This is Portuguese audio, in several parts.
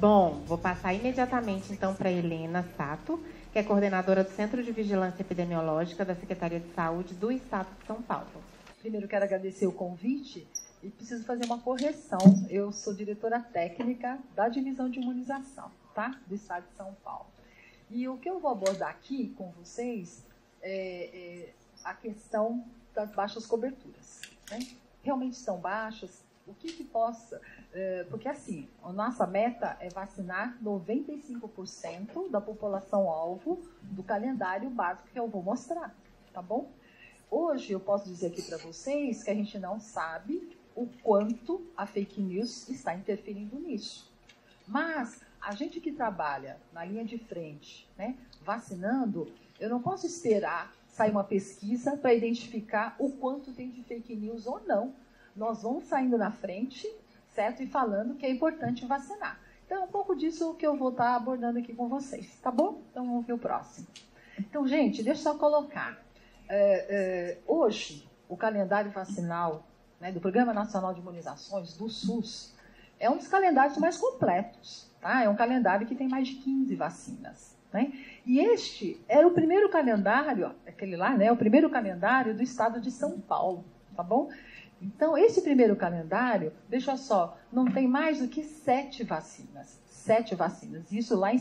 Bom, vou passar imediatamente, então, para Helena Sato, que é coordenadora do Centro de Vigilância Epidemiológica da Secretaria de Saúde do Estado de São Paulo. Primeiro, quero agradecer o convite e preciso fazer uma correção. Eu sou diretora técnica da Divisão de Imunização, tá? Do Estado de São Paulo. E o que eu vou abordar aqui com vocês é a questão das baixas coberturas, né? Realmente estão baixas? O que possa... porque, assim, a nossa meta é vacinar 95% da população-alvo do calendário básico que eu vou mostrar, tá bom? Hoje, eu posso dizer aqui para vocês que a gente não sabe o quanto a fake news está interferindo nisso. Mas, a gente que trabalha na linha de frente, né, vacinando, eu não posso esperar sair uma pesquisa para identificar o quanto tem de fake news ou não. Nós vamos saindo na frente, certo? E falando que é importante vacinar. Então, é um pouco disso que eu vou estar abordando aqui com vocês, tá bom? Então, vamos ver o próximo. Então, gente, deixa eu só colocar. Hoje, o calendário vacinal, né, do Programa Nacional de Imunizações, do SUS, é um dos calendários mais completos, tá? É um calendário que tem mais de 15 vacinas, né? E este era o primeiro calendário, aquele lá, né? O primeiro calendário do estado de São Paulo, tá bom? Então, esse primeiro calendário, deixa só, não tem mais do que 7 vacinas. 7 vacinas, isso lá em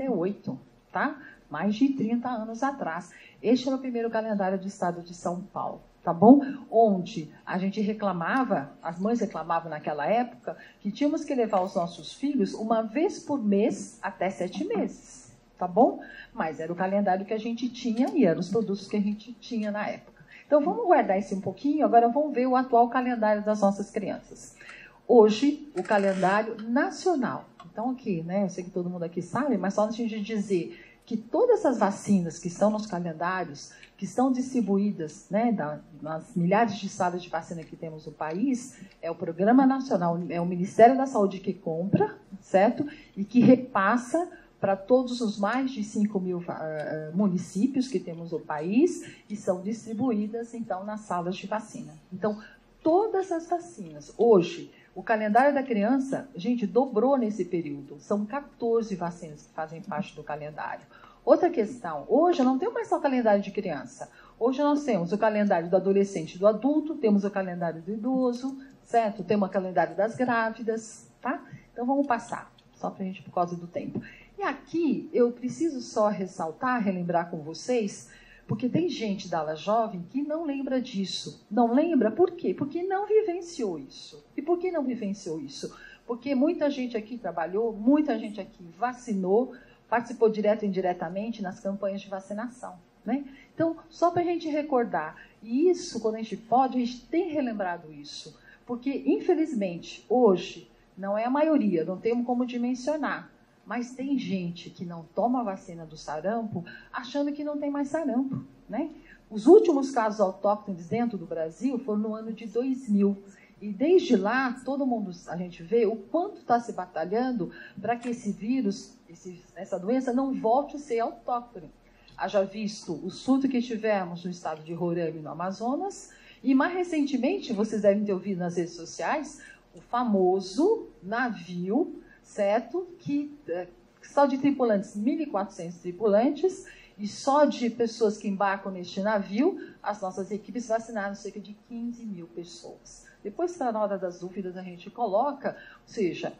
68, tá? Mais de 30 anos atrás. Este era o primeiro calendário do estado de São Paulo, tá bom? Onde a gente reclamava, as mães reclamavam naquela época, que tínhamos que levar os nossos filhos uma vez por mês até 7 meses, tá bom? Mas era o calendário que a gente tinha e eram os produtos que a gente tinha na época. Então, vamos guardar isso um pouquinho, agora vamos ver o atual calendário das nossas crianças. Hoje, o calendário nacional. Então, aqui, né, eu sei que todo mundo aqui sabe, mas só antes de dizer que todas essas vacinas que estão nos calendários, que estão distribuídas, né, nas milhares de salas de vacina que temos no país, é o Programa Nacional, é o Ministério da Saúde que compra, certo? E que repassa para todos os mais de 5.000 municípios que temos no país e são distribuídas, então, nas salas de vacina. Então, todas as vacinas, hoje, o calendário da criança, gente, dobrou nesse período. São 14 vacinas que fazem parte do calendário. Outra questão, hoje eu não tenho mais só o calendário de criança. Hoje nós temos o calendário do adolescente e do adulto, temos o calendário do idoso, certo? Temos o calendário das grávidas, tá? Então, vamos passar, só para a gente, por causa do tempo. E aqui, eu preciso só ressaltar, relembrar com vocês, porque tem gente da ala jovem que não lembra disso. Não lembra por quê? Porque não vivenciou isso. E por que não vivenciou isso? Porque muita gente aqui trabalhou, muita gente aqui vacinou, participou direto e indiretamente nas campanhas de vacinação, né? Então, só para a gente recordar, e isso, quando a gente pode, a gente tem relembrado isso. Porque, infelizmente, hoje, não é a maioria, não temos como dimensionar, mas tem gente que não toma a vacina do sarampo achando que não tem mais sarampo, né? Os últimos casos autóctones dentro do Brasil foram no ano de 2000. E desde lá, todo mundo, a gente vê o quanto está se batalhando para que esse vírus, essa doença, não volte a ser autóctone. Haja visto o surto que tivemos no estado de Roraima e no Amazonas, e mais recentemente, vocês devem ter ouvido nas redes sociais, o famoso navio, certo? Que só de tripulantes, 1.400 tripulantes, e só de pessoas que embarcam neste navio, as nossas equipes vacinaram cerca de 15.000 pessoas. Depois, na hora das dúvidas, a gente coloca, ou seja,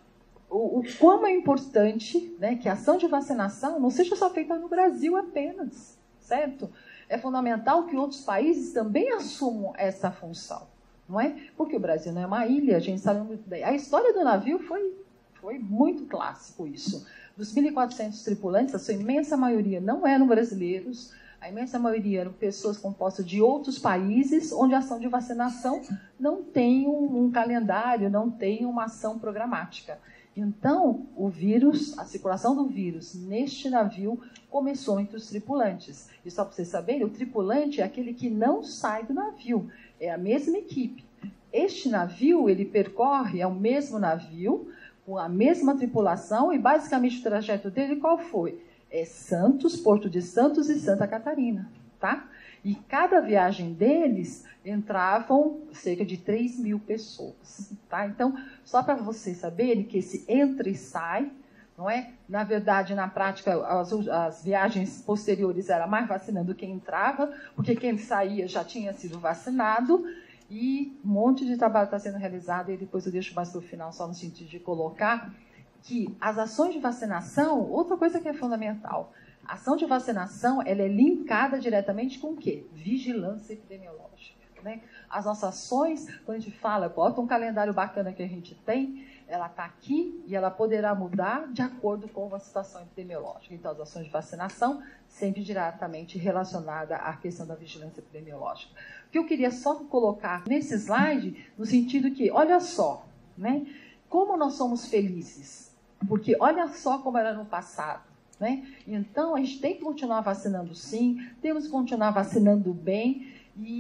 o como é importante, né, que a ação de vacinação não seja só feita no Brasil apenas, certo? É fundamental que outros países também assumam essa função, não é? Porque o Brasil não é uma ilha, a gente sabe muito bem. A história do navio foi muito clássico isso. Dos 1.400 tripulantes, a sua imensa maioria não eram brasileiros, a imensa maioria eram pessoas compostas de outros países, onde a ação de vacinação não tem um calendário, não tem uma ação programática. Então, o vírus, a circulação do vírus neste navio começou entre os tripulantes. E só para vocês saberem, o tripulante é aquele que não sai do navio, é a mesma equipe. Este navio, ele percorre, é o mesmo navio, com a mesma tripulação, e basicamente o trajeto dele qual foi? É Santos, Porto de Santos e Santa Catarina, tá? E cada viagem deles entravam cerca de 3.000 pessoas, tá? Então, só para vocês saberem que esse entra e sai, não é? Na verdade, na prática, as viagens posteriores era mais vacinando quem entrava, porque quem saía já tinha sido vacinado, e um monte de trabalho está sendo realizado, e depois eu deixo mais para o final, só no sentido de colocar que as ações de vacinação, outra coisa que é fundamental, a ação de vacinação ela é linkada diretamente com o quê? Vigilância epidemiológica. Né? As nossas ações, quando a gente fala, bota um calendário bacana que a gente tem, ela está aqui e ela poderá mudar de acordo com a situação epidemiológica. Então, as ações de vacinação sempre diretamente relacionada à questão da vigilância epidemiológica. O que eu queria só colocar nesse slide, no sentido que, olha só, né, como nós somos felizes, porque olha só como era no passado. Né? Então, a gente tem que continuar vacinando sim, temos que continuar vacinando bem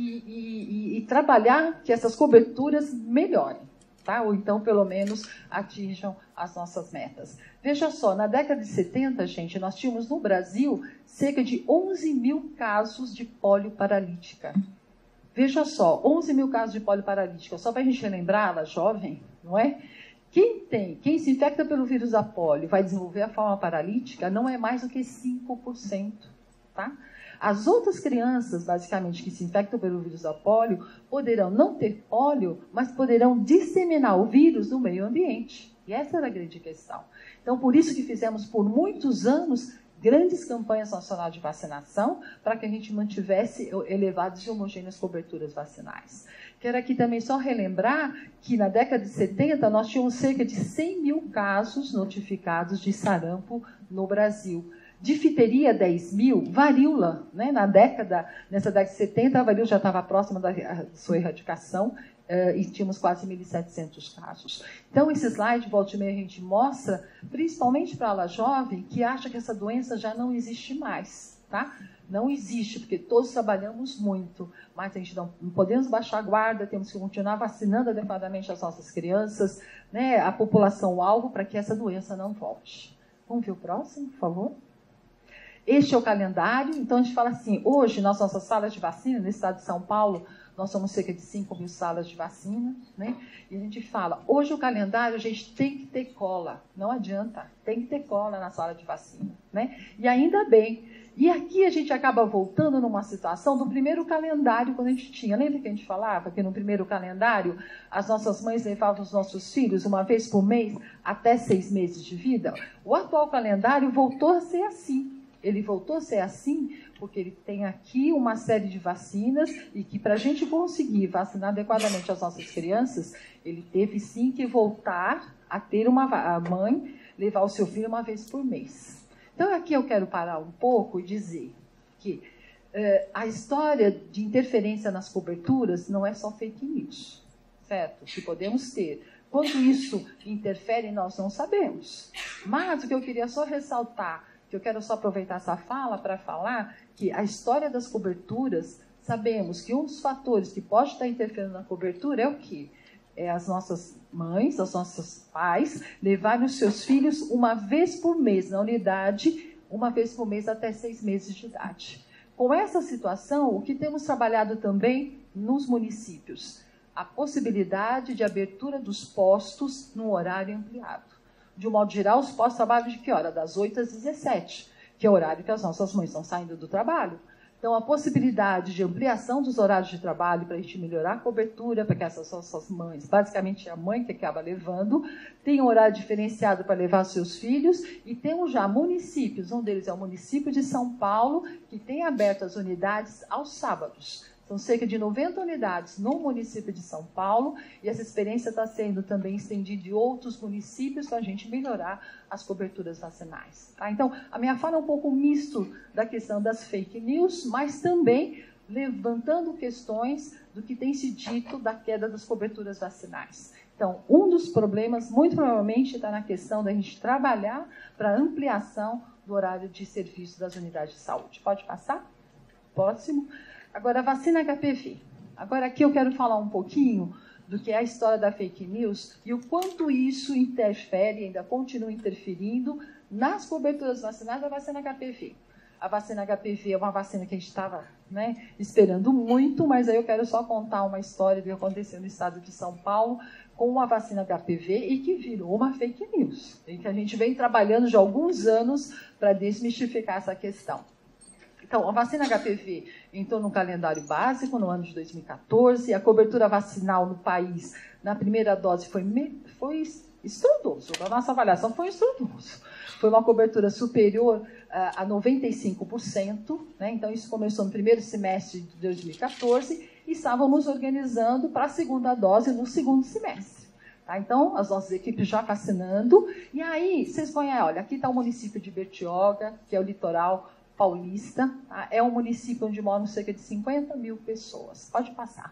e trabalhar que essas coberturas melhorem. Tá? Ou então, pelo menos, atinjam as nossas metas. Veja só, na década de 70, gente, nós tínhamos no Brasil cerca de 11 mil casos de pólio paralítica. Veja só, 11 mil casos de pólio paralítica. Só para a gente lembrar, ela jovem, não é? Quem se infecta pelo vírus da pólio vai desenvolver a forma paralítica não é mais do que 5%. Tá? As outras crianças, basicamente, que se infectam pelo vírus da pólio, poderão não ter pólio, mas poderão disseminar o vírus no meio ambiente. E essa era a grande questão. Então, por isso que fizemos por muitos anos grandes campanhas nacionais de vacinação para que a gente mantivesse elevadas e homogêneas coberturas vacinais. Quero aqui também só relembrar que na década de 70 nós tínhamos cerca de 100 mil casos notificados de sarampo no Brasil. Difteria, 10 mil, varíola, né? Nessa década de 70, a varíola já estava próxima da sua erradicação e tínhamos quase 1.700 casos. Então, esse slide, volta e meia, a gente mostra, principalmente para a ala jovem, que acha que essa doença já não existe mais, tá? Não existe, porque todos trabalhamos muito, mas a gente não podemos baixar a guarda, temos que continuar vacinando adequadamente as nossas crianças, né, a população-alvo, para que essa doença não volte. Vamos ver o próximo, por favor? Este é o calendário. Então, a gente fala assim, hoje, nas nossas salas de vacina, no estado de São Paulo, nós somos cerca de 5 mil salas de vacina, né? E a gente fala, hoje o calendário, a gente tem que ter cola, não adianta, tem que ter cola na sala de vacina, né? E ainda bem. E aqui a gente acaba voltando numa situação do primeiro calendário, quando a gente tinha, lembra que a gente falava que no primeiro calendário as nossas mães levavam os nossos filhos uma vez por mês até 6 meses de vida? O atual calendário voltou a ser assim. Ele voltou a ser assim porque ele tem aqui uma série de vacinas e que para a gente conseguir vacinar adequadamente as nossas crianças, ele teve sim que voltar a ter a mãe levar o seu filho uma vez por mês. Então aqui eu quero parar um pouco e dizer que a história de interferência nas coberturas não é só fake news, certo? Que podemos ter. Quanto isso interfere, nós não sabemos. Mas o que eu queria só ressaltar, que eu quero só aproveitar essa fala para falar que a história das coberturas, sabemos que um dos fatores que pode estar interferindo na cobertura é o quê? É as nossas mães, os nossos pais, levarem os seus filhos uma vez por mês na unidade, uma vez por mês até 6 meses de idade. Com essa situação, o que temos trabalhado também nos municípios? A possibilidade de abertura dos postos no horário ampliado. De um modo geral, os postos trabalham de que hora? Das 8 às 17, que é o horário que as nossas mães estão saindo do trabalho. Então, a possibilidade de ampliação dos horários de trabalho para a gente melhorar a cobertura, para que essas nossas mães, basicamente a mãe que acaba levando, tem um horário diferenciado para levar seus filhos, e temos já municípios, um deles é o município de São Paulo, que tem aberto as unidades aos sábados. São cerca de 90 unidades no município de São Paulo, e essa experiência está sendo também estendida em outros municípios para a gente melhorar as coberturas vacinais. Tá? Então, a minha fala é um pouco misto da questão das fake news, mas também levantando questões do que tem se dito da queda das coberturas vacinais. Então, um dos problemas, muito provavelmente, está na questão da gente trabalhar para a ampliação do horário de serviço das unidades de saúde. Pode passar? Próximo. Agora, a vacina HPV. Agora, aqui eu quero falar um pouquinho do que é a história da fake news e o quanto isso interfere, ainda continua interferindo, nas coberturas vacinais da vacina HPV. A vacina HPV é uma vacina que a gente estava esperando muito, mas aí eu quero só contar uma história do que aconteceu no estado de São Paulo com a vacina HPV e que virou uma fake news, em que a gente vem trabalhando já há alguns anos para desmistificar essa questão. Então, a vacina HPV entrou no calendário básico no ano de 2014, a cobertura vacinal no país, na primeira dose, foi estrondoso. A nossa avaliação foi estrondoso. Foi uma cobertura superior a 95%, né? Então, isso começou no primeiro semestre de 2014 e estávamos organizando para a segunda dose no segundo semestre. Tá? Então, as nossas equipes já vacinando. E aí, vocês vão, olha, aqui está o município de Bertioga, que é o litoral paulista. Tá? É um município onde moram cerca de 50 mil pessoas. Pode passar.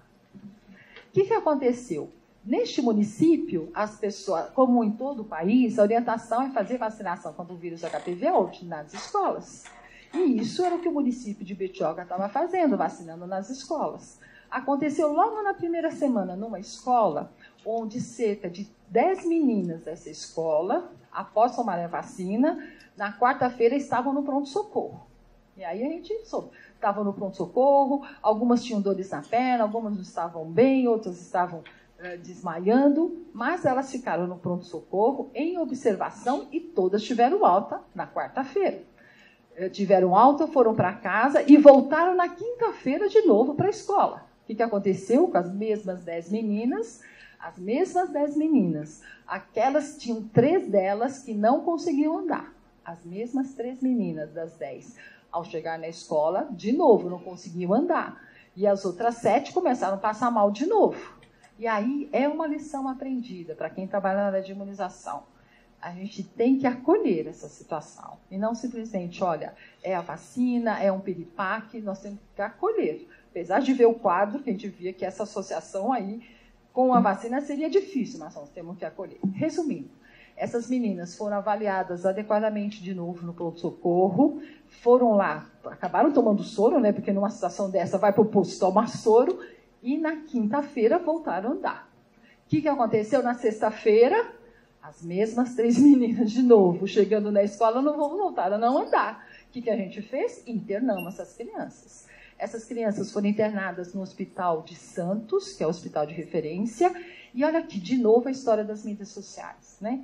O que aconteceu? Neste município, as pessoas, como em todo o país, a orientação é fazer vacinação contra o vírus HPV nas escolas. E isso era o que o município de Bertioga estava fazendo, vacinando nas escolas. Aconteceu logo na primeira semana, numa escola, onde cerca de 10 meninas dessa escola, após tomar a vacina, na quarta-feira estavam no pronto-socorro. E aí a gente soube. Estavam no pronto-socorro, algumas tinham dores na perna, algumas não estavam bem, outras estavam desmaiando, mas elas ficaram no pronto-socorro em observação e todas tiveram alta na quarta-feira. Tiveram alta, foram para casa e voltaram na quinta-feira de novo para a escola. O que aconteceu com as mesmas 10 meninas? As mesmas 10 meninas. Aquelas, tinham 3 delas que não conseguiam andar. As mesmas 3 meninas das 10. Ao chegar na escola, de novo, não conseguiam andar. E as outras 7 começaram a passar mal de novo. E aí é uma lição aprendida para quem trabalha na área de imunização. A gente tem que acolher essa situação. E não simplesmente, olha, é a vacina, é um piripaque, nós temos que acolher. Apesar de ver o quadro, que a gente via que essa associação aí com a vacina seria difícil, mas nós temos que acolher. Resumindo, essas meninas foram avaliadas adequadamente de novo no pronto-socorro, foram lá, acabaram tomando soro, né, porque numa situação dessa vai para o posto tomar soro, e na quinta-feira voltaram a andar. O que aconteceu na sexta-feira? As mesmas 3 meninas de novo, chegando na escola, não voltaram a não andar. O que a gente fez? Internamos essas crianças. Essas crianças foram internadas no Hospital de Santos, que é o hospital de referência, e olha aqui, de novo, a história das mídias sociais. Né?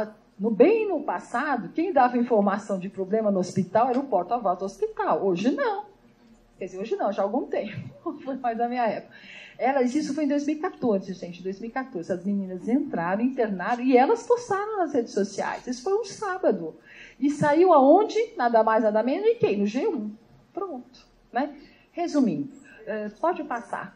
Bem no passado, quem dava informação de problema no hospital era o porta-voz do hospital. Hoje não. Quer dizer, hoje não, já há algum tempo. Foi mais da minha época. Isso foi em 2014, gente, 2014. As meninas entraram, internaram e elas postaram nas redes sociais. Isso foi um sábado. E saiu aonde? Nada mais, nada menos. E quem? No G1. Pronto. Né? Resumindo, pode passar.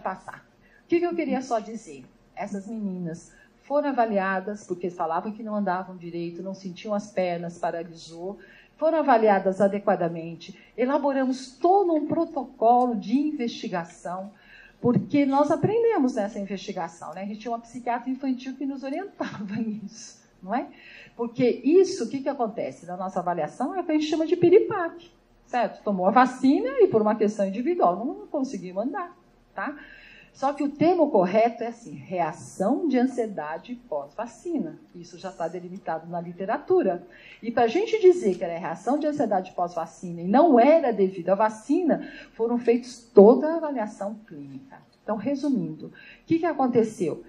O que eu queria só dizer? Essas meninas foram avaliadas, porque falavam que não andavam direito, não sentiam as pernas, paralisou. Foram avaliadas adequadamente, elaboramos todo um protocolo de investigação, porque nós aprendemos nessa investigação, né? A gente tinha uma psiquiatra infantil que nos orientava nisso, não é? Porque isso, o que acontece na nossa avaliação é o que a gente chama de piripaque, certo? Tomou a vacina e por uma questão individual não conseguiu andar, tá? Só que o termo correto é assim, reação de ansiedade pós-vacina. Isso já está delimitado na literatura. E para a gente dizer que era reação de ansiedade pós-vacina e não era devido à vacina, foram feitos toda a avaliação clínica. Então, resumindo, o que aconteceu?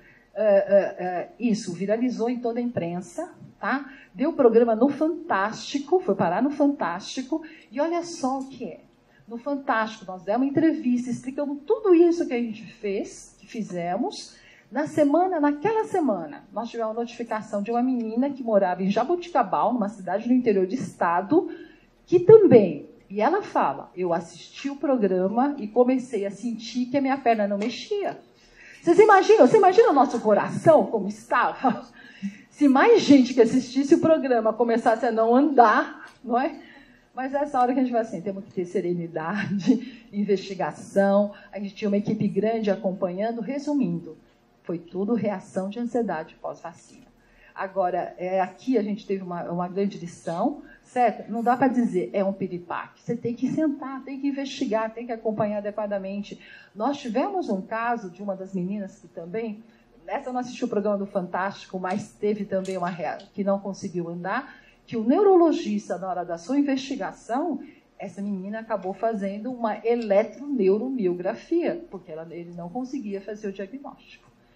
Isso viralizou em toda a imprensa, tá? Deu programa no Fantástico, foi parar no Fantástico, e olha só o que é. No Fantástico, nós demos uma entrevista explicando tudo isso que a gente fez, que fizemos. Naquela semana, nós tivemos uma notificação de uma menina que morava em Jaboticabal, numa cidade do interior do estado, que também, e ela fala, eu assisti o programa e comecei a sentir que a minha perna não mexia. Você imagina o nosso coração como estava? Se mais gente que assistisse o programa começasse a não andar, não é? Mas essa hora que a gente vai assim, temos que ter serenidade, investigação, a gente tinha uma equipe grande acompanhando. Resumindo, foi tudo reação de ansiedade pós-vacina. Agora, aqui a gente teve uma grande lição, certo? Não dá para dizer é um piripaque. Você tem que sentar, tem que investigar, tem que acompanhar adequadamente. Nós tivemos um caso de uma das meninas que também, nessa não assistiu o programa do Fantástico, mas teve também uma que não conseguiu andar, que o neurologista, na hora da sua investigação, essa menina acabou fazendo uma eletroneuromiografia, porque ele não conseguia fazer o diagnóstico.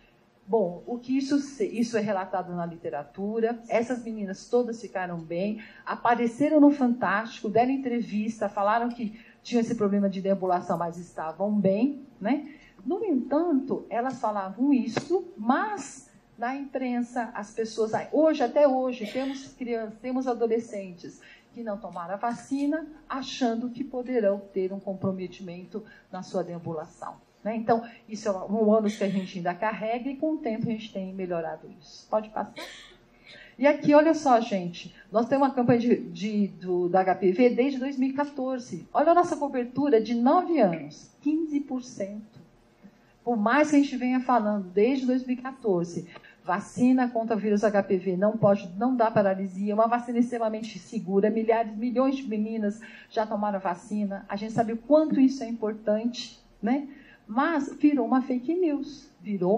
Bom, o que isso é relatado na literatura, essas meninas todas ficaram bem, apareceram no Fantástico, deram entrevista, falaram que tinham esse problema de deambulação, mas estavam bem, né? No entanto, elas falavam isso, mas na imprensa, as pessoas... até hoje, temos crianças, temos adolescentes que não tomaram a vacina, achando que poderão ter um comprometimento na sua deambulação. Né? Então, isso é um ônus que a gente ainda carrega e, com o tempo, a gente tem melhorado isso. Pode passar? E aqui, olha só, gente, nós temos uma campanha da HPV desde 2014. Olha a nossa cobertura de 9 anos, 15%. Por mais que a gente venha falando desde 2014, vacina contra o vírus HPV não dá paralisia, uma vacina extremamente segura, milhões de meninas já tomaram vacina, a gente sabe o quanto isso é importante, né? Mas virou uma fake news,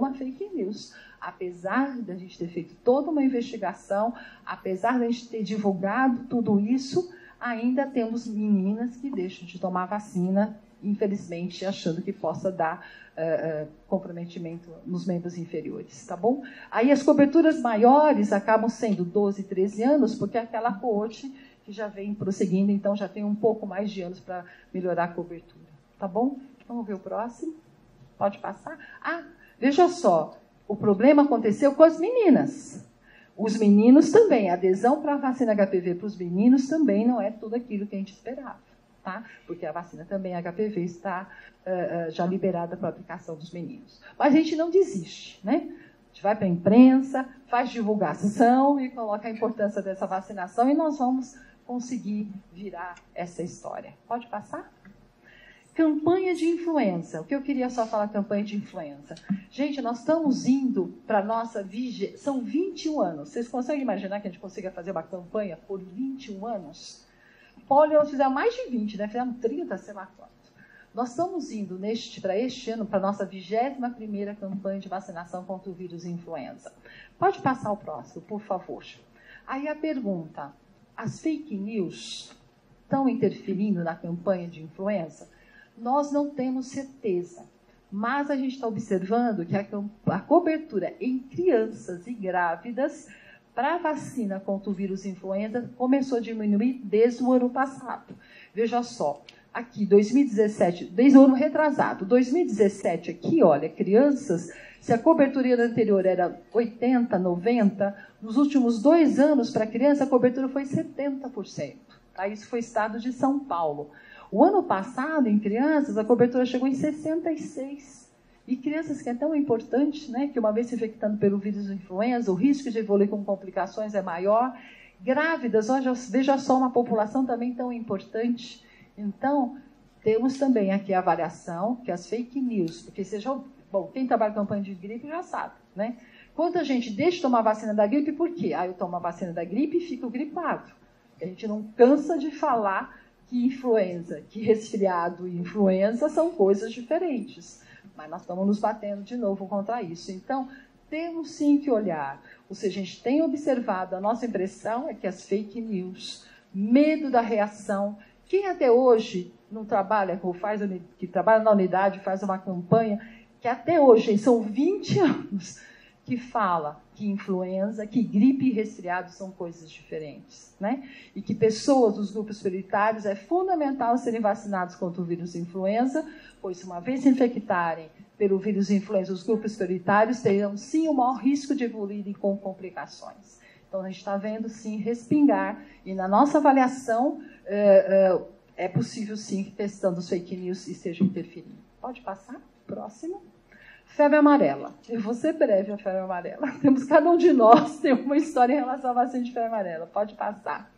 Apesar da gente ter feito toda uma investigação, apesar da gente ter divulgado tudo isso, ainda temos meninas que deixam de tomar vacina, infelizmente, achando que possa dar comprometimento nos membros inferiores, tá bom? Aí as coberturas maiores acabam sendo 12, 13 anos, porque é aquela coorte que já vem prosseguindo, então já tem um pouco mais de anos para melhorar a cobertura, tá bom? Vamos ver o próximo? Pode passar? Veja só, o problema aconteceu com as meninas. Os meninos também, a adesão para a vacina HPV para os meninos também não é tudo aquilo que a gente esperava. Tá? Porque a vacina também HPV está já liberada para a aplicação dos meninos. Mas a gente não desiste, né? A gente vai para a imprensa, faz divulgação e coloca a importância dessa vacinação e nós vamos conseguir virar essa história. Pode passar? Campanha de influenza. O que eu queria só falar, campanha de influenza. Gente, nós estamos indo para a nossa vigésima... São 21 anos. Vocês conseguem imaginar que a gente consiga fazer uma campanha por 21 anos? Polio, fizeram mais de 20, né? Fizeram 30, sei lá quanto. Nós estamos indo para este ano para a nossa 21ª campanha de vacinação contra o vírus influenza. Pode passar o próximo, por favor. Aí a pergunta, as fake news estão interferindo na campanha de influenza? Nós não temos certeza, mas a gente está observando que a cobertura em crianças e grávidas para a vacina contra o vírus influenza começou a diminuir desde o ano passado. Veja só, aqui, 2017, desde o ano retrasado, 2017 aqui, olha, crianças, se a cobertura anterior era 80, 90, nos últimos 2 anos para criança a cobertura foi 70%. Tá? Isso foi estado de São Paulo. O ano passado, em crianças, a cobertura chegou em 66%. E crianças que é tão importante, né, que uma vez se infectando pelo vírus influenza, o risco de evoluir com complicações é maior. Grávidas, veja só, uma população também tão importante. Então, temos também aqui a avaliação, que as fake news, porque quem trabalha em campanha de gripe já sabe, né? Quanta gente deixa de tomar a vacina da gripe, por quê? Eu tomo a vacina da gripe e fico gripado. A gente não cansa de falar que influenza, que resfriado e influenza são coisas diferentes. Mas nós estamos nos batendo de novo contra isso. Então, temos sim que olhar. Ou seja, a gente tem observado, a nossa impressão é que as fake news, medo da reação, quem até hoje não trabalha, que trabalha na unidade, faz uma campanha, que até hoje, são 20 anos, que fala que influenza, que gripe e resfriado são coisas diferentes, né? E que pessoas dos grupos prioritários é fundamental serem vacinados contra o vírus influenza, pois uma vez se infectarem pelo vírus influenza, os grupos prioritários terão sim o maior risco de evoluírem com complicações. Então a gente está vendo sim respingar e na nossa avaliação é possível sim que testando os fake news estejam interferindo. Pode passar? Próximo. Febre amarela. Eu vou ser breve a febre amarela. Cada um de nós tem uma história em relação à vacina de febre amarela. Pode passar.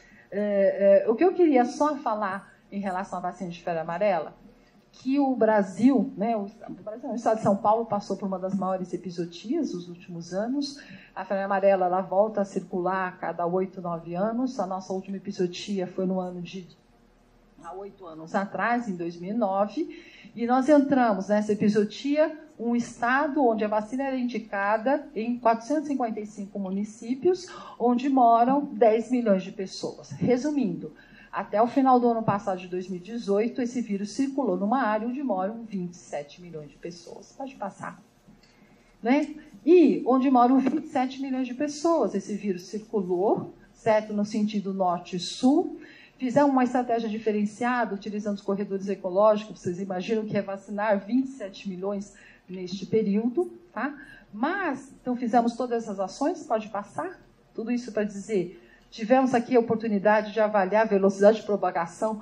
O que eu queria só falar em relação à vacina de febre amarela, que o Brasil, né, o estado de São Paulo passou por uma das maiores epizootias nos últimos anos. A febre amarela ela volta a circular a cada 8, 9 anos. A nossa última epizootia foi no ano há 8 anos atrás, em 2009, e nós entramos nessa epizootia, um estado onde a vacina era indicada em 455 municípios, onde moram 10 milhões de pessoas. Resumindo, até o final do ano passado, de 2018, esse vírus circulou numa área onde moram 27 milhões de pessoas. Pode passar. né? E onde moram 27 milhões de pessoas. Esse vírus circulou, certo? No sentido norte e sul. Fizemos uma estratégia diferenciada, utilizando os corredores ecológicos. Vocês imaginam que é vacinar 27 milhões neste período, tá? Mas, então, fizemos todas essas ações, pode passar? Tudo isso para dizer, tivemos aqui a oportunidade de avaliar a velocidade de propagação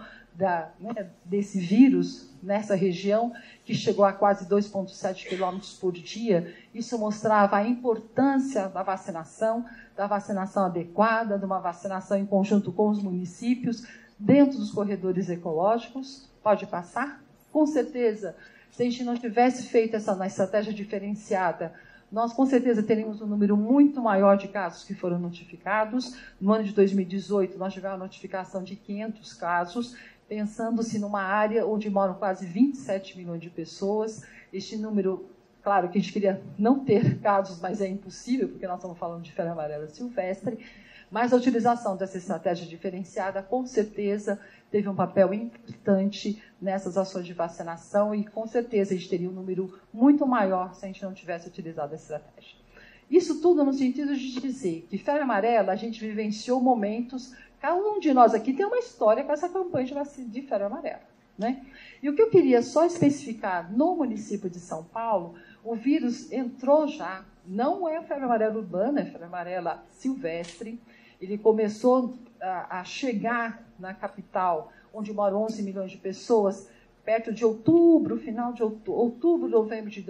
desse vírus nessa região, que chegou a quase 2,7 km por dia. Isso mostrava a importância da vacinação adequada, de uma vacinação em conjunto com os municípios, dentro dos corredores ecológicos. Pode passar? Com certeza, se a gente não tivesse feito essa estratégia diferenciada, nós com certeza teríamos um número muito maior de casos que foram notificados. No ano de 2018, nós tivemos a notificação de 500 casos, pensando-se numa área onde moram quase 27 milhões de pessoas. Este número, claro que a gente queria não ter casos, mas é impossível, porque nós estamos falando de febre amarela silvestre, mas a utilização dessa estratégia diferenciada, com certeza, teve um papel importante nessas ações de vacinação e, com certeza, a gente teria um número muito maior se a gente não tivesse utilizado essa estratégia. Isso tudo no sentido de dizer que febre amarela, a gente vivenciou momentos. Cada um de nós aqui tem uma história com essa campanha de febre amarela, né? E o que eu queria só especificar, no município de São Paulo, o vírus entrou já, não é febre amarela urbana, é febre amarela silvestre. Ele começou a chegar na capital, onde moram 11 milhões de pessoas, perto de outubro, final de outubro, novembro de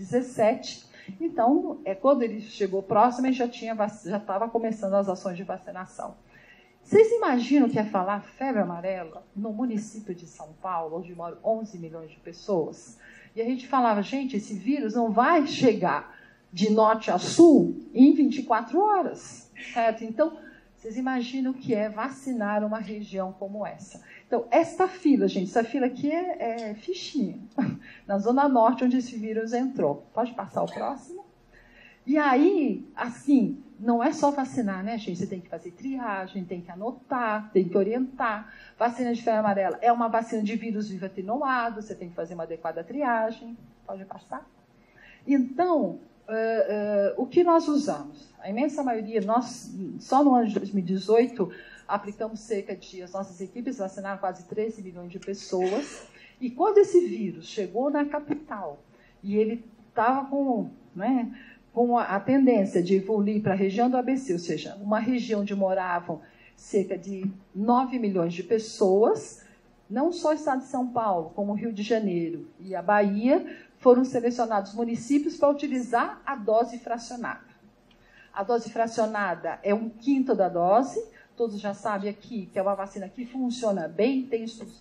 2017. Então, quando ele chegou próximo, ele já estava começando as ações de vacinação. Vocês imaginam o que é falar febre amarela no município de São Paulo, onde moram 11 milhões de pessoas? E a gente falava, gente, esse vírus não vai chegar de norte a sul em 24 horas, certo? Então, vocês imaginam o que é vacinar uma região como essa. Então, esta fila, gente, essa fila aqui é fichinha, na zona norte, onde esse vírus entrou. Pode passar o próximo? E aí, assim, não é só vacinar, né, gente? Você tem que fazer triagem, tem que anotar, tem que orientar. Vacina de febre amarela é uma vacina de vírus vivo atenuado, você tem que fazer uma adequada triagem. Pode passar? Então, o que nós usamos? A imensa maioria, nós, só no ano de 2018, aplicamos cerca de, as nossas equipes vacinaram quase 13 milhões de pessoas. E quando esse vírus chegou na capital, e ele estava com a tendência de evoluir para a região do ABC, ou seja, uma região onde moravam cerca de 9 milhões de pessoas, não só o estado de São Paulo, como o Rio de Janeiro e a Bahia, foram selecionados municípios para utilizar a dose fracionada. A dose fracionada é 1/5 da dose. Todos já sabem aqui que é uma vacina que funciona bem, tem estudos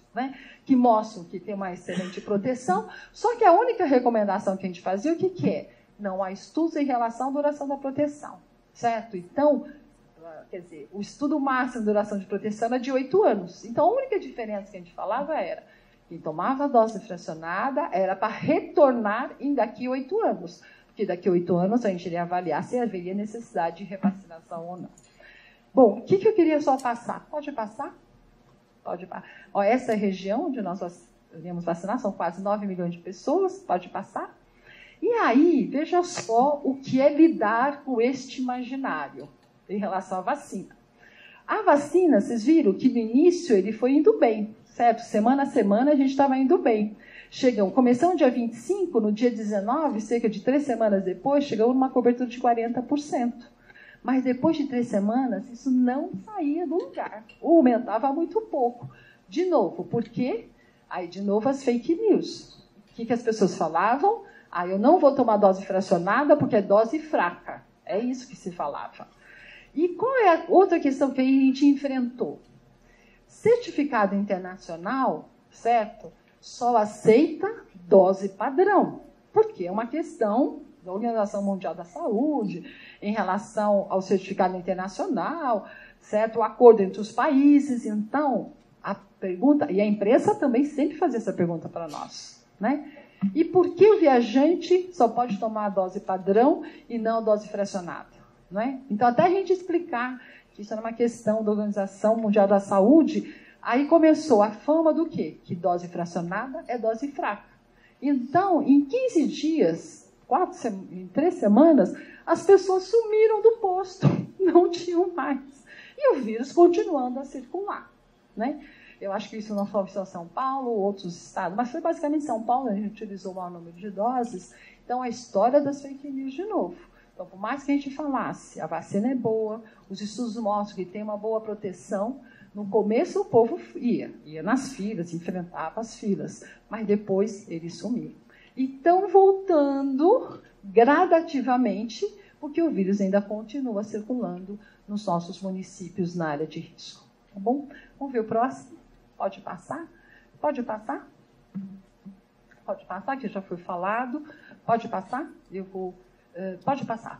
que mostram que tem uma excelente proteção, só que a única recomendação que a gente fazia, o que é? Não há estudos em relação à duração da proteção, certo? Então, quer dizer, o estudo máximo de duração de proteção era de 8 anos. Então, a única diferença que a gente falava era quem tomava a dose fracionada era para retornar em daqui a 8 anos, porque daqui a 8 anos a gente iria avaliar se haveria necessidade de revacinação ou não. Bom, o que eu queria só passar? Pode passar? Pode passar. Ó, essa é a região onde nós iríamos vacinar, são quase 9 milhões de pessoas, pode passar? E aí, veja só o que é lidar com este imaginário em relação à vacina. A vacina, vocês viram que no início ele foi indo bem, certo? Semana a semana a gente estava indo bem. Começamos dia 25, no dia 19, cerca de 3 semanas depois, chegamos numa cobertura de 40%. Mas depois de 3 semanas, isso não saía do lugar. Ou aumentava muito pouco. De novo, por quê? Aí, de novo, as fake news. O que as pessoas falavam? Eu não vou tomar dose fracionada porque é dose fraca. É isso que se falava. E qual é a outra questão que a gente enfrentou? Certificado internacional, certo? Só aceita dose padrão, porque é uma questão da Organização Mundial da Saúde, em relação ao certificado internacional, certo? O acordo entre os países. Então, a pergunta, e a imprensa também sempre fazia essa pergunta para nós, né? E por que o viajante só pode tomar a dose padrão e não a dose fracionada? Não é? Então, até a gente explicar que isso era uma questão da Organização Mundial da Saúde, aí começou a fama do quê? Que dose fracionada é dose fraca. Então, em 15 dias, em 3 semanas, as pessoas sumiram do posto, não tinham mais. E o vírus continuando a circular, né? Eu acho que isso não foi só São Paulo, outros estados, mas foi basicamente São Paulo, a gente utilizou o maior número de doses. Então, a história das fake news de novo. Então, por mais que a gente falasse, a vacina é boa, os estudos mostram que tem uma boa proteção, no começo o povo ia nas filas, enfrentava as filas, mas depois eles sumiram. E estão voltando gradativamente, porque o vírus ainda continua circulando nos nossos municípios na área de risco. Tá bom? Vamos ver o próximo? Pode passar? Pode passar? Pode passar, que já foi falado. Pode passar? Pode passar.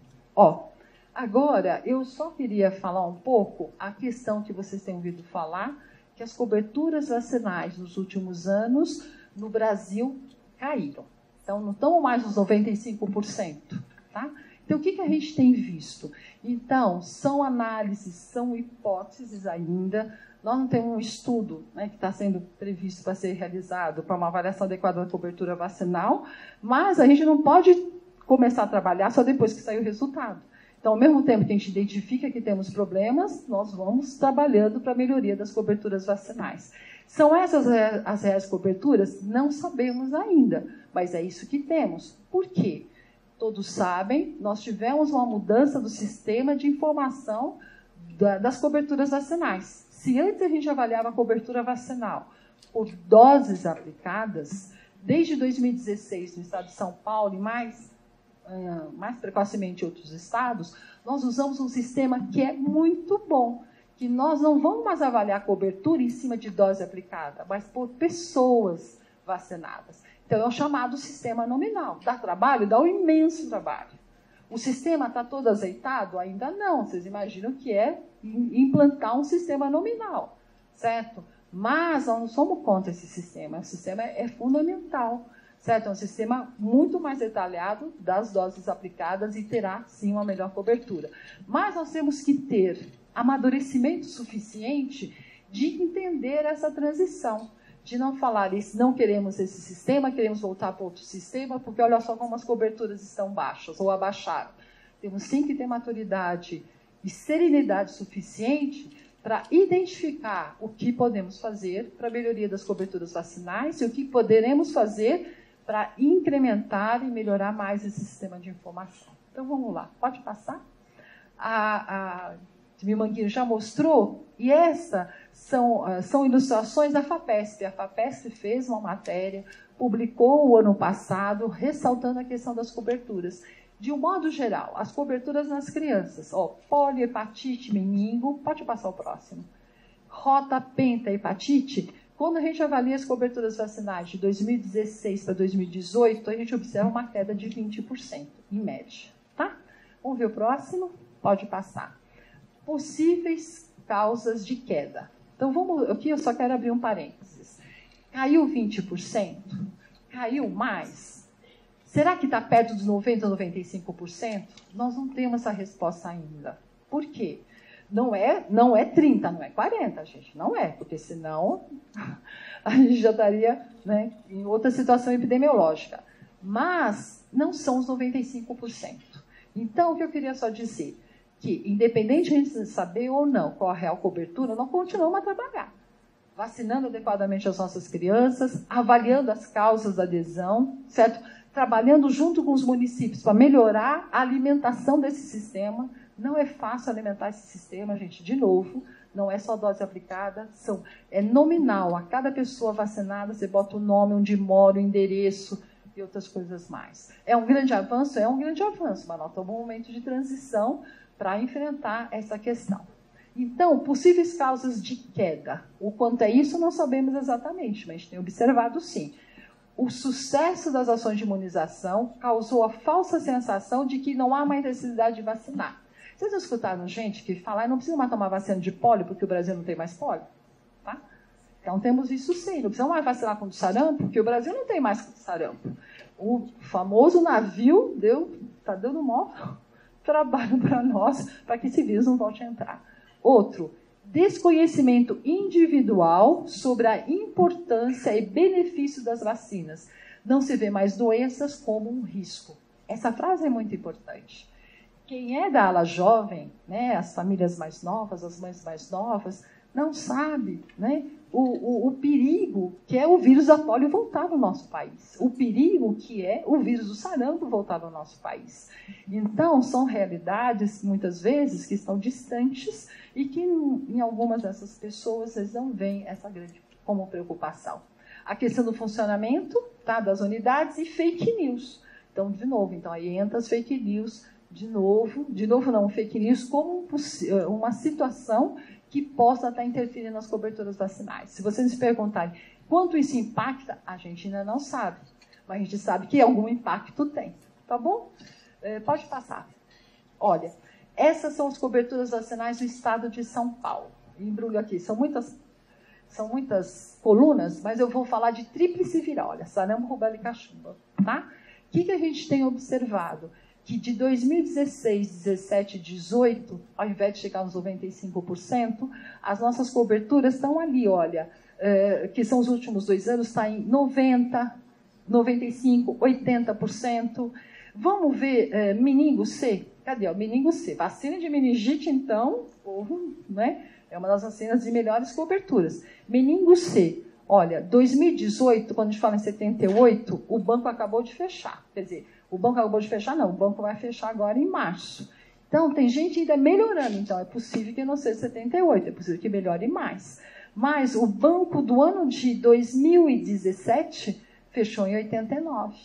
Ó, agora, eu só queria falar um pouco a questão que vocês têm ouvido falar, que as coberturas vacinais nos últimos anos no Brasil caíram. Então, não estão mais nos 95%. Tá? Então, o que a gente tem visto? Então, são análises, são hipóteses ainda. Nós não temos um estudo, né, que está sendo previsto para ser realizado para uma avaliação adequada da cobertura vacinal, mas a gente não pode começar a trabalhar só depois que sair o resultado. Então, ao mesmo tempo que a gente identifica que temos problemas, nós vamos trabalhando para a melhoria das coberturas vacinais. São essas as reais coberturas? Não sabemos ainda, mas é isso que temos. Por quê? Todos sabem, nós tivemos uma mudança do sistema de informação das coberturas vacinais. Se antes a gente avaliava a cobertura vacinal por doses aplicadas, desde 2016 no estado de São Paulo e mais precocemente em outros estados, nós usamos um sistema que é muito bom, que nós não vamos mais avaliar a cobertura em cima de dose aplicada, mas por pessoas vacinadas. Então, é o chamado sistema nominal. Dá trabalho? Dá um imenso trabalho. O sistema está todo azeitado? Ainda não. Vocês imaginam que é implantar um sistema nominal, certo? Mas nós não somos contra esse sistema. O sistema é fundamental, certo? É um sistema muito mais detalhado das doses aplicadas e terá, sim, uma melhor cobertura. Mas nós temos que ter amadurecimento suficiente de entender essa transição, de não falar isso, não queremos esse sistema, queremos voltar para outro sistema, porque olha só como as coberturas estão baixas ou abaixaram. Temos sim que ter maturidade e serenidade suficiente para identificar o que podemos fazer para a melhoria das coberturas vacinais e o que poderemos fazer para incrementar e melhorar mais esse sistema de informação. Então, vamos lá. Pode passar? A Manguinho já mostrou, e essa são ilustrações da FAPESP. A FAPESP fez uma matéria, publicou o ano passado, ressaltando a questão das coberturas. De um modo geral, as coberturas nas crianças, polio, hepatite, meningo, pode passar o próximo. Rota, penta, hepatite, quando a gente avalia as coberturas vacinais de 2016 para 2018, a gente observa uma queda de 20%, em média. Tá? Vamos ver o próximo? Pode passar. Possíveis causas de queda. Então, aqui eu só quero abrir um parênteses. Caiu 20%? Caiu mais? Será que está perto dos 90%, 95%? Nós não temos essa resposta ainda. Por quê? Não é 30%, não é 40%, gente. Não é, porque senão a gente já estaria, né, em outra situação epidemiológica. Mas não são os 95%. Então, o que eu queria só dizer? Que, independente de a gente saber ou não qual a real cobertura, nós continuamos a trabalhar. Vacinando adequadamente as nossas crianças, avaliando as causas da adesão, certo? Trabalhando junto com os municípios para melhorar a alimentação desse sistema. Não é fácil alimentar esse sistema, gente, de novo, não é só dose aplicada, é nominal. A cada pessoa vacinada, você bota o nome, onde mora, o endereço e outras coisas mais. É um grande avanço? É um grande avanço, mas nós estamos num momento de transição para enfrentar essa questão. Então, possíveis causas de queda. O quanto é isso, não sabemos exatamente, mas a gente tem observado sim. O sucesso das ações de imunização causou a falsa sensação de que não há mais necessidade de vacinar. Vocês já escutaram gente que fala, não precisa mais tomar vacina de pólio porque o Brasil não tem mais pólio? Tá? Então, temos isso sim. Não precisa mais vacinar contra o sarampo porque o Brasil não tem mais sarampo. O famoso navio está dando maior trabalho para nós, para que esse vírus não volte a entrar. Outro, desconhecimento individual sobre a importância e benefício das vacinas. Não se vê mais doenças como um risco. Essa frase é muito importante. Quem é da ala jovem, né, as famílias mais novas, as mães mais novas, não sabe, né, o perigo que é o vírus da polio voltar no nosso país. O perigo que é o vírus do sarampo voltar no nosso país. Então, são realidades, muitas vezes, que estão distantes e que, em algumas dessas pessoas, eles não veem essa grande como preocupação. A questão do funcionamento, tá, das unidades e fake news. Então, de novo, aí entra as fake news, de novo não, fake news como uma situação que possa estar interferindo nas coberturas vacinais. Se vocês me perguntarem quanto isso impacta, a gente ainda não sabe, mas a gente sabe que algum impacto tem, tá bom? Pode passar. Olha, essas são as coberturas vacinais do estado de São Paulo. Embrulho aqui, são muitas colunas, mas eu vou falar de tríplice viral, olha, sarampo, rubéola e cachumba, tá? O que a gente tem observado? Que de 2016, 17 e 18, ao invés de chegar nos 95%, as nossas coberturas estão ali, olha, que são os últimos 2 anos, está em 90%, 95%, 80%. Vamos ver meningo C? Cadê? O meningo C. Vacina de meningite, então, né, é uma das vacinas de melhores coberturas. Meningo C. Olha, 2018, quando a gente fala em 78, o banco acabou de fechar. Quer dizer, o banco acabou de fechar? Não, o banco vai fechar agora em março. Então, tem gente ainda melhorando. Então, é possível que não seja 78, é possível que melhore mais. Mas o banco do ano de 2017 fechou em 89.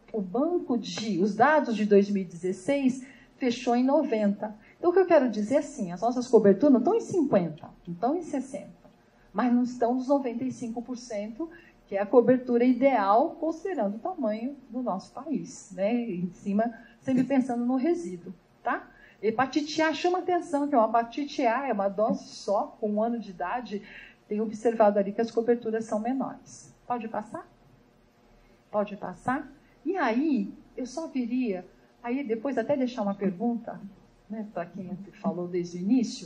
Os dados de 2016 fechou em 90. Então, o que eu quero dizer é assim, as nossas coberturas não estão em 50, não estão em 60, mas não estão nos 95%, que é a cobertura ideal, considerando o tamanho do nosso país, né? Em cima, sempre pensando no resíduo, tá? Hepatite A chama atenção, que é uma hepatite A, é uma dose só, com 1 ano de idade, tem observado ali que as coberturas são menores. Pode passar? Pode passar? E aí, eu só viria, aí depois até deixar uma pergunta, né, para quem falou desde o início,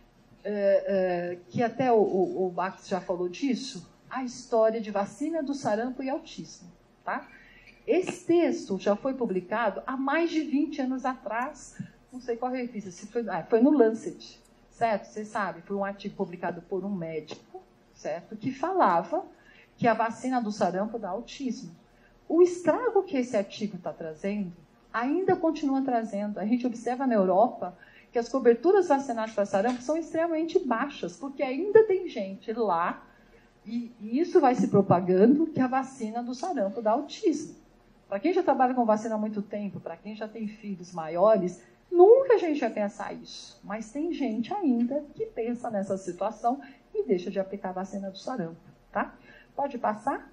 que até o Bax já falou disso, a história de vacina do sarampo e autismo. Tá? Esse texto já foi publicado há mais de 20 anos atrás, não sei qual revista, foi no Lancet, certo? Vocês sabem, foi um artigo publicado por um médico, certo? Que falava que a vacina do sarampo dá autismo. O estrago que esse artigo está trazendo, ainda continua trazendo. A gente observa na Europa que as coberturas vacinais para sarampo são extremamente baixas, porque ainda tem gente lá, e isso vai se propagando, que a vacina do sarampo dá autismo. Para quem já trabalha com vacina há muito tempo, para quem já tem filhos maiores, nunca a gente vai pensar isso. Mas tem gente ainda que pensa nessa situação e deixa de aplicar a vacina do sarampo. Tá? Pode passar?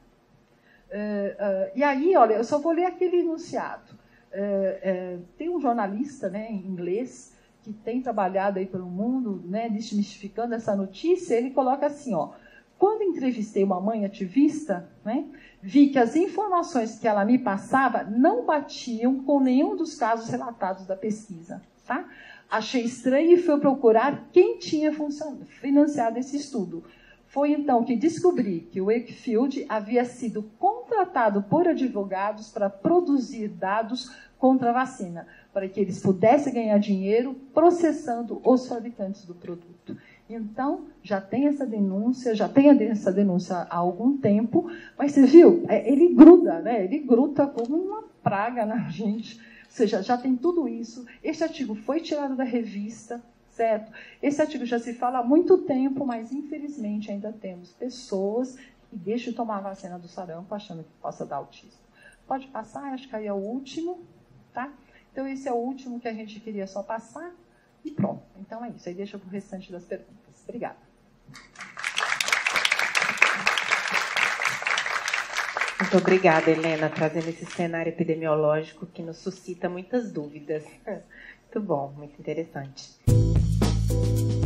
E aí, olha, eu só vou ler aquele enunciado. Tem um jornalista, né, em inglês que tem trabalhado aí pelo mundo, né, desmistificando essa notícia. Ele coloca assim, ó: quando entrevistei uma mãe ativista, né, vi que as informações que ela me passava não batiam com nenhum dos casos relatados da pesquisa. Tá? Achei estranho e fui procurar quem tinha financiado esse estudo. Foi então que descobri que o Wakefield havia sido contratado por advogados para produzir dados contra a vacina, para que eles pudessem ganhar dinheiro processando os fabricantes do produto. Então, já tem essa denúncia há algum tempo, mas você viu, ele gruda, né? Ele gruda como uma praga na gente. Ou seja, já tem tudo isso. Este artigo foi tirado da revista, certo? Esse artigo já se fala há muito tempo, mas infelizmente ainda temos pessoas que deixam de tomar a vacina do sarampo achando que possa dar autismo. Pode passar, acho que aí é o último, tá? Então esse é o último que a gente queria só passar e pronto. Então é isso, aí deixa para o restante das perguntas. Obrigada. Muito obrigada, Helena, trazendo esse cenário epidemiológico que nos suscita muitas dúvidas. Muito bom, muito interessante.